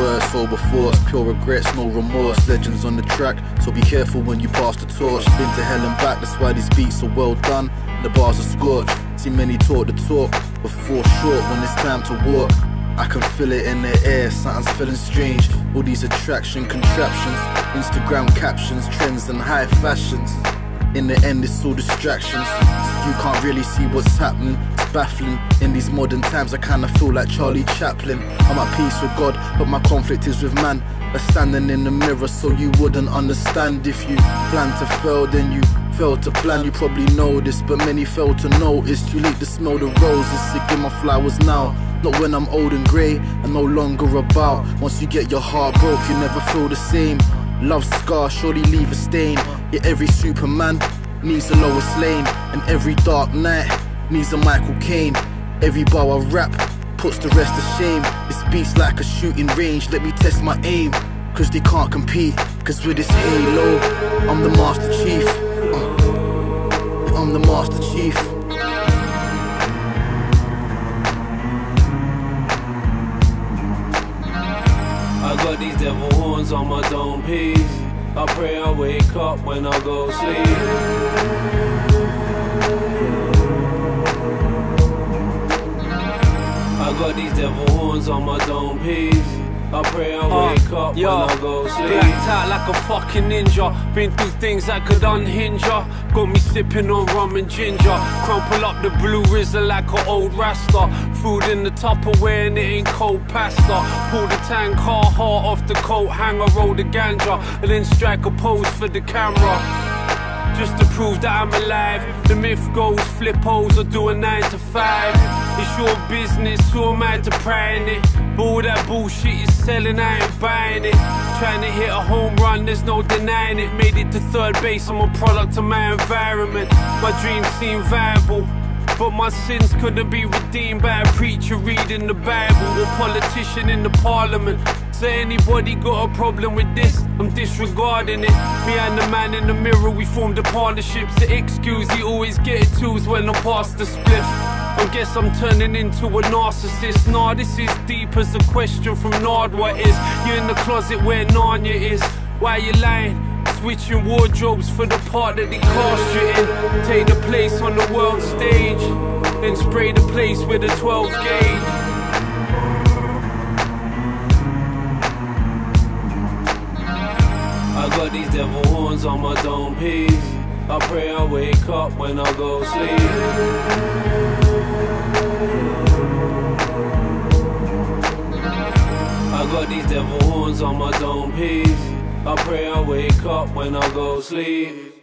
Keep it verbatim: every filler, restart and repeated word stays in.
words, sober thoughts, pure regrets, no remorse. Legends on the track, so be careful when you pass the torch. Been to hell and back, that's why these beats are well done. The bars are scorched. See many talk the talk, but fall short when it's time to walk. I can feel it in the air, something's feeling strange. All these attraction contraptions, Instagram captions, trends and high fashions. In the end it's all distractions. You can't really see what's happening. It's baffling. In these modern times I kinda feel like Charlie Chaplin. I'm at peace with God, but my conflict is with man. That's standing in the mirror so you wouldn't understand. If you plan to fail, then you fail to plan. You probably know this, but many fail to notice. Too late to smell the roses, to give my flowers now. Not when I'm old and grey and no longer about. Once you get your heart broke, you never feel the same. Love's scar surely leave a stain. Yeah, every Superman needs a Lois Lane, and every Dark Knight needs a Michael Caine. Every bar I rap puts the rest to shame. This beat's like a shooting range, let me test my aim. Cause they can't compete, cause with this halo I'm the Master Chief. uh, I'm the Master Chief. I got these devil horns on my dome piece. I pray I wake up when I go sleep. I got these devil horns on my dome piece. I pray I wake uh, up yo, when I go sleep. Blacked out like a fucking ninja. Been through things that could unhinge ya. Got me sipping on rum and ginger. Crumple up the blue Rizla like an old Rasta. Food in the Tupperware and it ain't cold pasta. Pull the tank car heart off the coat hanger. Roll the ganja and then strike a pose for the camera. Just to prove that I'm alive. The myth goes flippos or do a nine to five. It's your business, who am I to pry in it? But all that bullshit is selling, I ain't buying it. Trying to hit a home run, there's no denying it. Made it to third base, I'm a product of my environment. My dreams seem viable, but my sins couldn't be redeemed by a preacher reading the Bible or politician in the parliament. So anybody got a problem with this, I'm disregarding it. Me and the man in the mirror, we formed a partnership. To excuse, he always get it twos when I pass the spliff. I guess I'm turning into a narcissist. Nah, this is deep as a question from Nard. What is? You're in the closet where Narnia is. Why you lying? Switching wardrobes for the part that they cast you in. Take the place on the world stage, then spray the place with a twelve gauge. I got these devil horns on my dome piece. I pray I wake up when I go sleep. I got these devil horns on my dome piece. I pray I wake up when I go sleep.